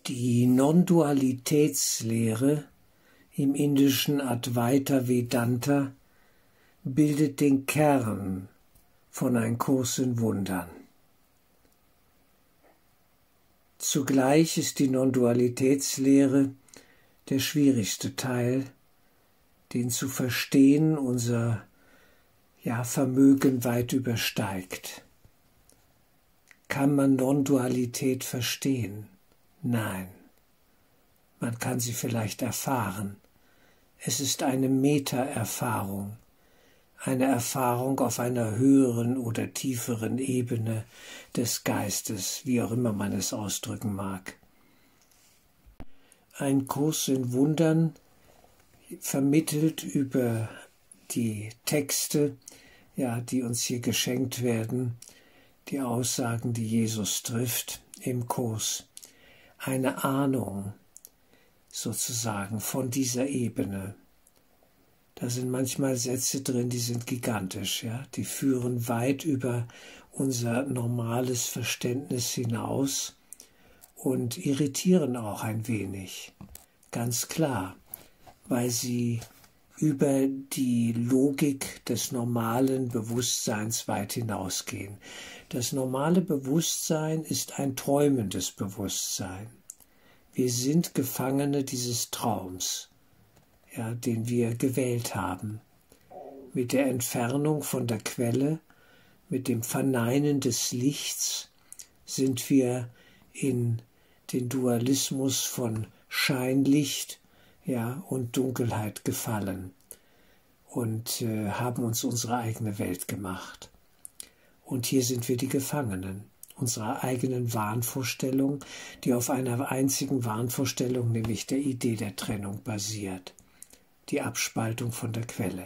Die Non-Dualitätslehre, im indischen Advaita Vedanta, bildet den Kern von Ein Kurs in Wundern. Zugleich ist die Non-Dualitätslehre der schwierigste Teil, den zu verstehen unser Vermögen weit übersteigt. Kann man Non-Dualität verstehen? Nein. Man kann sie vielleicht erfahren. Es ist eine Meta-Erfahrung, eine Erfahrung auf einer höheren oder tieferen Ebene des Geistes, wie auch immer man es ausdrücken mag. Ein Kurs in Wundern vermittelt über die Texte, die uns hier geschenkt werden, die Aussagen, die Jesus trifft im Kurs, eine Ahnung sozusagen von dieser Ebene. Da sind manchmal Sätze drin, die sind gigantisch, die führen weit über unser normales Verständnis hinaus und irritieren auch ein wenig, ganz klar, weil sie über die Logik des normalen Bewusstseins weit hinausgehen. Das normale Bewusstsein ist ein träumendes Bewusstsein. Wir sind Gefangene dieses Traums, den wir gewählt haben. Mit der Entfernung von der Quelle, mit dem Verneinen des Lichts sind wir in den Dualismus von Scheinlicht und Dunkelheit gefallen und haben uns unsere eigene Welt gemacht. Und hier sind wir die Gefangenen unserer eigenen Wahnvorstellung, die auf einer einzigen Wahnvorstellung, nämlich der Idee der Trennung, basiert. Die Abspaltung von der Quelle.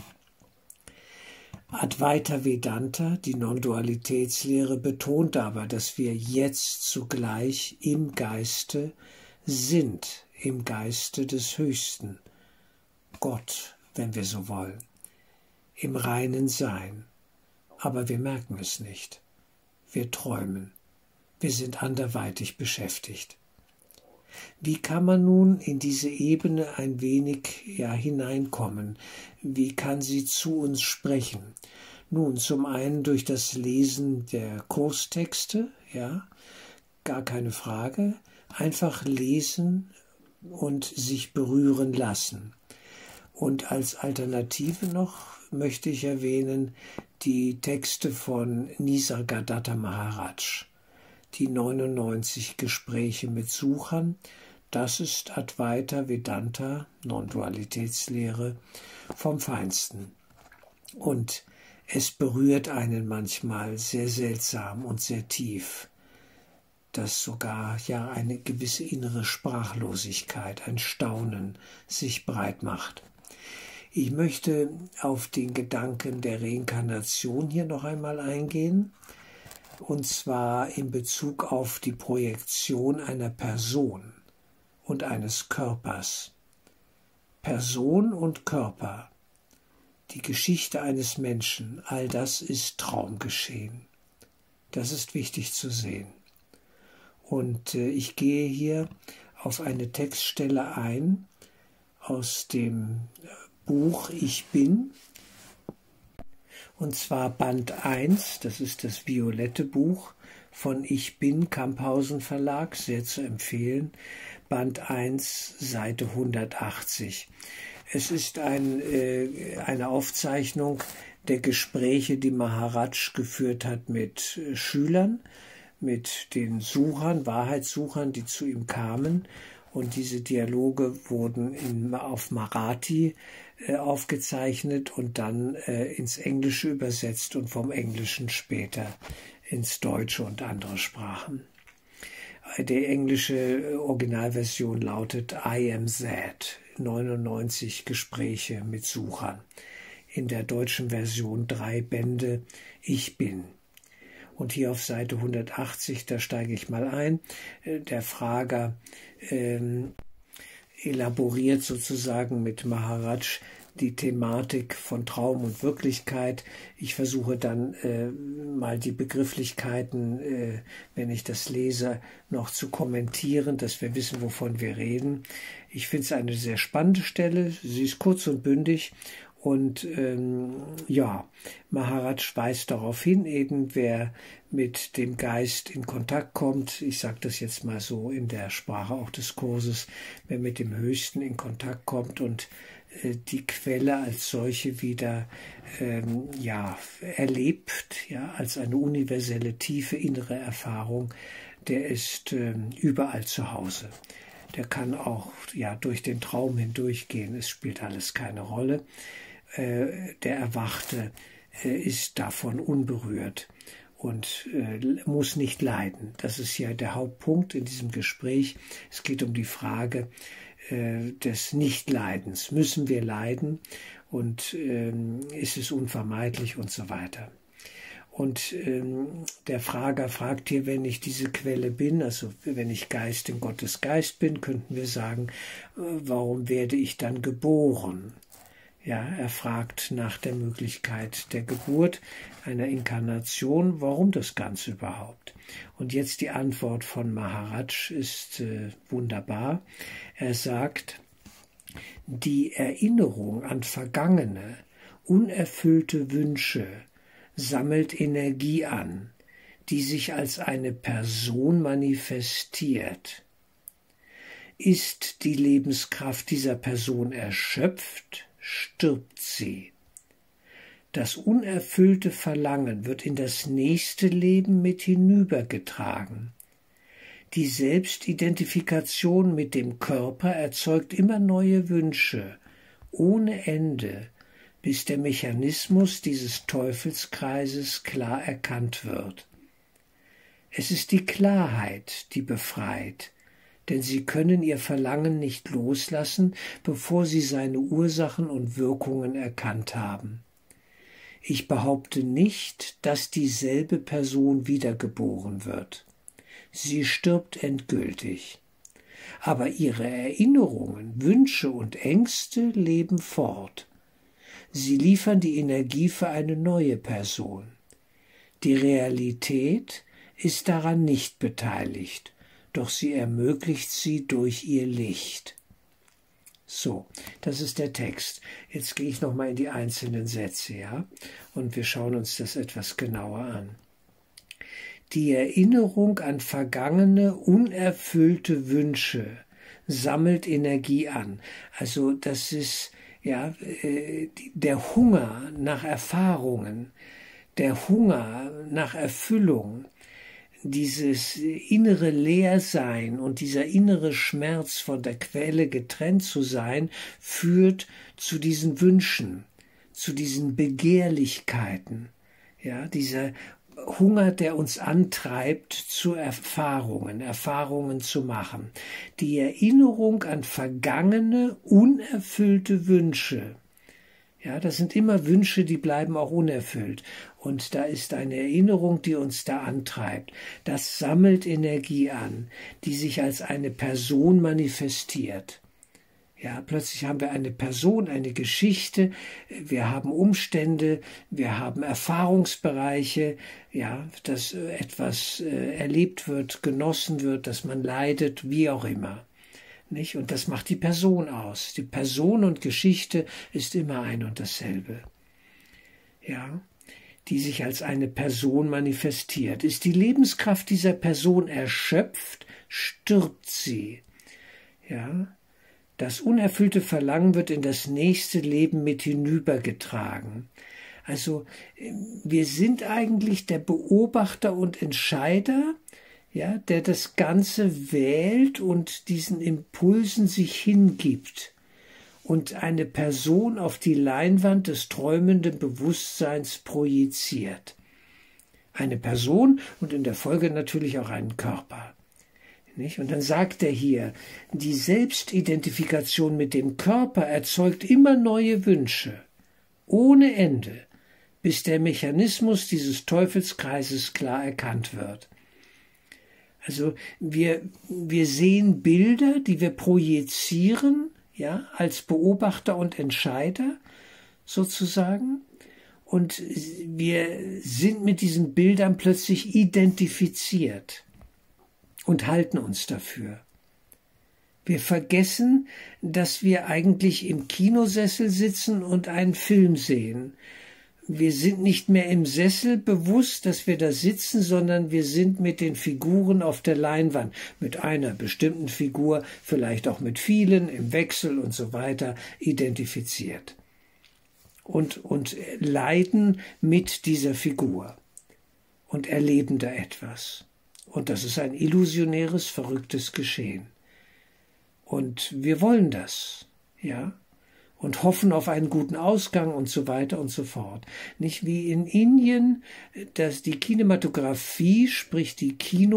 Advaita Vedanta, die Non-Dualitätslehre, betont aber, dass wir jetzt zugleich im Geiste sind, im Geiste des Höchsten, Gott, wenn wir so wollen, im reinen Sein. Aber wir merken es nicht. Wir träumen. Wir sind anderweitig beschäftigt. Wie kann man nun in diese Ebene ein wenig hineinkommen? Wie kann sie zu uns sprechen? Nun, zum einen durch das Lesen der Kurstexte, gar keine Frage. Einfach lesen und sich berühren lassen. Und als Alternative noch möchte ich erwähnen die Texte von Nisargadatta Maharaj, die 99 Gespräche mit Suchern. Das ist Advaita Vedanta, Non-Dualitätslehre, vom Feinsten. Und es berührt einen manchmal sehr seltsam und sehr tief, dass sogar eine gewisse innere Sprachlosigkeit, ein Staunen sich breit macht. Ich möchte auf den Gedanken der Reinkarnation hier noch einmal eingehen, und zwar in Bezug auf die Projektion einer Person und eines Körpers. Person und Körper, die Geschichte eines Menschen, all das ist Traumgeschehen. Das ist wichtig zu sehen. Und ich gehe hier auf eine Textstelle ein aus dem Buch Ich Bin, und zwar Band 1, das ist das violette Buch von Ich Bin, Camphausen Verlag, sehr zu empfehlen, Band 1, Seite 180. Es ist eine Aufzeichnung der Gespräche, die Maharaj geführt hat mit Schülern, mit den Suchern, Wahrheitssuchern, die zu ihm kamen. Und diese Dialoge wurden auf Marathi aufgezeichnet und dann ins Englische übersetzt und vom Englischen später ins Deutsche und andere Sprachen. Die englische Originalversion lautet I am that, 99 Gespräche mit Suchern. In der deutschen Version 3 Bände, Ich bin. Und hier auf Seite 180, da steige ich mal ein, der Frager elaboriert sozusagen mit Maharaj die Thematik von Traum und Wirklichkeit. Ich versuche dann mal die Begrifflichkeiten, wenn ich das lese, noch zu kommentieren, dass wir wissen, wovon wir reden. Ich finde es eine sehr spannende Stelle. Sie ist kurz und bündig. Und ja, Maharaj weist darauf hin, eben wer mit dem Geist in Kontakt kommt, ich sage das jetzt mal so in der Sprache auch des Kurses, wer mit dem Höchsten in Kontakt kommt und die Quelle als solche wieder ja, erlebt, ja, als eine universelle, tiefe innere Erfahrung, der ist überall zu Hause. Der kann auch ja, durch den Traum hindurchgehen, es spielt alles keine Rolle. Der Erwachte ist davon unberührt und muss nicht leiden. Das ist ja der Hauptpunkt in diesem Gespräch. Es geht um die Frage des Nichtleidens. Müssen wir leiden und ist es unvermeidlich und so weiter. Und der Frager fragt hier, wenn ich diese Quelle bin, also wenn ich Geist in Gottes Geist bin, könnten wir sagen, warum werde ich dann geboren? Ja, er fragt nach der Möglichkeit der Geburt, einer Inkarnation, warum das Ganze überhaupt? Und jetzt die Antwort von Maharaj ist wunderbar. Er sagt, die Erinnerung an vergangene, unerfüllte Wünsche sammelt Energie an, die sich als eine Person manifestiert. Ist die Lebenskraft dieser Person erschöpft, stirbt sie. Das unerfüllte Verlangen wird in das nächste Leben mit hinübergetragen. Die Selbstidentifikation mit dem Körper erzeugt immer neue Wünsche, ohne Ende, bis der Mechanismus dieses Teufelskreises klar erkannt wird. Es ist die Klarheit, die befreit, denn sie können ihr Verlangen nicht loslassen, bevor sie seine Ursachen und Wirkungen erkannt haben. Ich behaupte nicht, dass dieselbe Person wiedergeboren wird. Sie stirbt endgültig. Aber ihre Erinnerungen, Wünsche und Ängste leben fort. Sie liefern die Energie für eine neue Person. Die Realität ist daran nicht beteiligt, doch sie ermöglicht sie durch ihr Licht. So, das ist der Text. Jetzt gehe ich nochmal in die einzelnen Sätze, ja, und wir schauen uns das etwas genauer an. Die Erinnerung an vergangene, unerfüllte Wünsche sammelt Energie an. Also das ist ja der Hunger nach Erfahrungen, der Hunger nach Erfüllung, dieses innere Leersein und dieser innere Schmerz, von der Quelle getrennt zu sein, führt zu diesen Wünschen, zu diesen Begehrlichkeiten, ja, dieser Hunger, der uns antreibt zu Erfahrungen zu machen. Die Erinnerung an vergangene, unerfüllte Wünsche. Ja, das sind immer Wünsche, die bleiben auch unerfüllt. Und da ist eine Erinnerung, die uns da antreibt. Das sammelt Energie an, die sich als eine Person manifestiert. Ja, plötzlich haben wir eine Person, eine Geschichte, wir haben Umstände, wir haben Erfahrungsbereiche, ja, dass etwas erlebt wird, genossen wird, dass man leidet, wie auch immer. Nicht? Und das macht die Person aus. Die Person und Geschichte ist immer ein und dasselbe. Ja, die sich als eine Person manifestiert. Ist die Lebenskraft dieser Person erschöpft, stirbt sie. Ja, das unerfüllte Verlangen wird in das nächste Leben mit hinübergetragen. Also wir sind eigentlich der Beobachter und Entscheider, ja, der das Ganze wählt und diesen Impulsen sich hingibt und eine Person auf die Leinwand des träumenden Bewusstseins projiziert. Eine Person und in der Folge natürlich auch einen Körper. Nicht? Und dann sagt er hier, die Selbstidentifikation mit dem Körper erzeugt immer neue Wünsche, ohne Ende, bis der Mechanismus dieses Teufelskreises klar erkannt wird. Also wir sehen Bilder, die wir projizieren, ja, als Beobachter und Entscheider sozusagen. Und wir sind mit diesen Bildern plötzlich identifiziert und halten uns dafür. Wir vergessen, dass wir eigentlich im Kinosessel sitzen und einen Film sehen. Wir sind nicht mehr im Sessel bewusst, dass wir da sitzen, sondern wir sind mit den Figuren auf der Leinwand, mit einer bestimmten Figur, vielleicht auch mit vielen im Wechsel und so weiter, identifiziert. Und leiden mit dieser Figur und erleben da etwas. Und das ist ein illusionäres, verrücktes Geschehen. Und wir wollen das, ja, und hoffen auf einen guten Ausgang und so weiter und so fort. Nicht wie in Indien, dass die Kinematografie, sprich die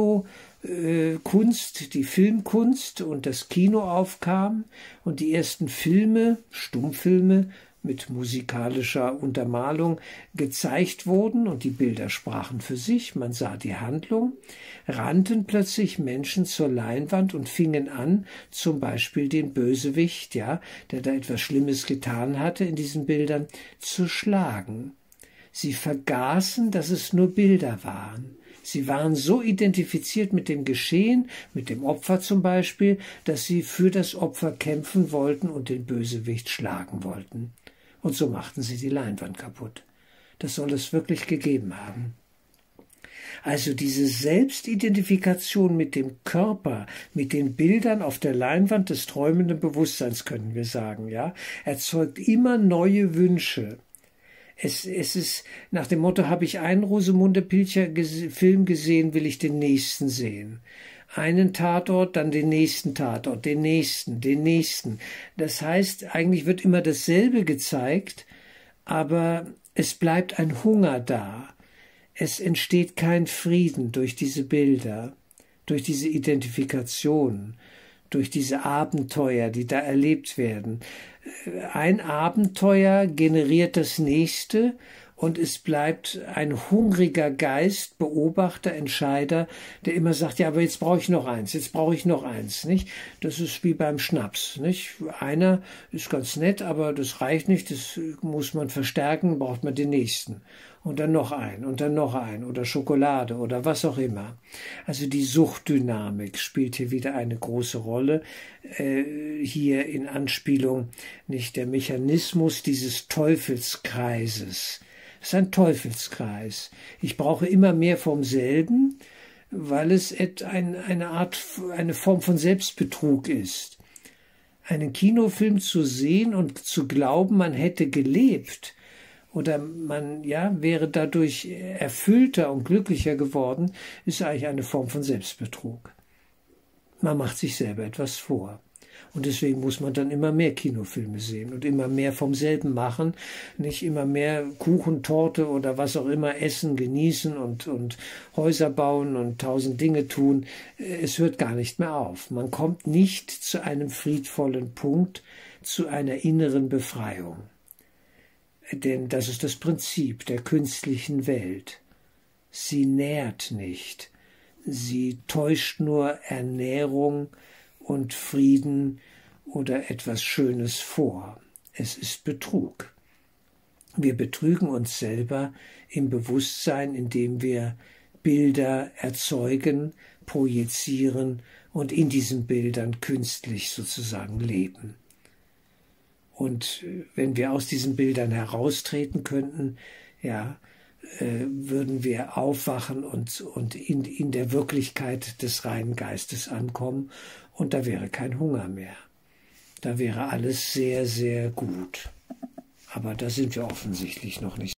Kinokunst, die Filmkunst und das Kino aufkam und die ersten Filme, Stummfilme, mit musikalischer Untermalung gezeigt wurden und die Bilder sprachen für sich, man sah die Handlung, rannten plötzlich Menschen zur Leinwand und fingen an, zum Beispiel den Bösewicht, ja, der da etwas Schlimmes getan hatte in diesen Bildern, zu schlagen. Sie vergaßen, dass es nur Bilder waren. Sie waren so identifiziert mit dem Geschehen, mit dem Opfer zum Beispiel, dass sie für das Opfer kämpfen wollten und den Bösewicht schlagen wollten. Und so machten sie die Leinwand kaputt. Das soll es wirklich gegeben haben. Also diese Selbstidentifikation mit dem Körper, mit den Bildern auf der Leinwand des träumenden Bewusstseins, können wir sagen, ja, erzeugt immer neue Wünsche. Es ist nach dem Motto, habe ich einen Rosamunde Pilcher Film gesehen, will ich den nächsten sehen. Einen Tatort, dann den nächsten Tatort, den nächsten, den nächsten. Das heißt, eigentlich wird immer dasselbe gezeigt, aber es bleibt ein Hunger da. Es entsteht kein Frieden durch diese Bilder, durch diese Identifikation, durch diese Abenteuer, die da erlebt werden. Ein Abenteuer generiert das nächste und es bleibt ein hungriger Geist, Beobachter, Entscheider, der immer sagt, ja, aber jetzt brauche ich noch eins, jetzt brauche ich noch eins, nicht? Das ist wie beim Schnaps, nicht? Einer ist ganz nett, aber das reicht nicht, das muss man verstärken, braucht man den nächsten. Und dann noch ein und dann noch ein oder Schokolade oder was auch immer. Also die Suchtdynamik spielt hier wieder eine große Rolle. Hier in Anspielung nicht der Mechanismus dieses Teufelskreises. Es ist ein Teufelskreis. Ich brauche immer mehr vom selben, weil es eine Form von Selbstbetrug ist. Einen Kinofilm zu sehen und zu glauben, man hätte gelebt, oder man wäre dadurch erfüllter und glücklicher geworden, ist eigentlich eine Form von Selbstbetrug. Man macht sich selber etwas vor. Und deswegen muss man dann immer mehr Kinofilme sehen und immer mehr vom selben machen, nicht immer mehr Kuchen, Torte oder was auch immer essen, genießen und Häuser bauen und 1000 Dinge tun. Es hört gar nicht mehr auf. Man kommt nicht zu einem friedvollen Punkt, zu einer inneren Befreiung. Denn das ist das Prinzip der künstlichen Welt. Sie nährt nicht. Sie täuscht nur Ernährung und Frieden oder etwas Schönes vor. Es ist Betrug. Wir betrügen uns selber im Bewusstsein, indem wir Bilder erzeugen, projizieren und in diesen Bildern künstlich sozusagen leben. Und wenn wir aus diesen Bildern heraustreten könnten, würden wir aufwachen und in der Wirklichkeit des reinen Geistes ankommen und da wäre kein Hunger mehr. Da wäre alles sehr, sehr gut. Aber da sind wir offensichtlich noch nicht.